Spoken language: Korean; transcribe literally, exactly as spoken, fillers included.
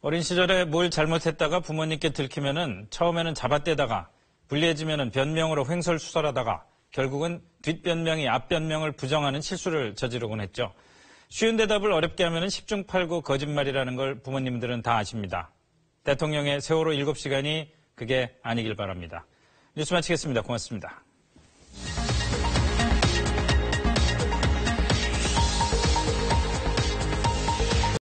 어린 시절에 뭘 잘못했다가 부모님께 들키면은 처음에는 잡아떼다가 불리해지면은 변명으로 횡설수설하다가 결국은 뒷변명이 앞변명을 부정하는 실수를 저지르곤 했죠. 쉬운 대답을 어렵게 하면은 십중팔구 거짓말이라는 걸 부모님들은 다 아십니다. 대통령의 세월호 일곱 시간이 그게 아니길 바랍니다. 뉴스 마치겠습니다. 고맙습니다.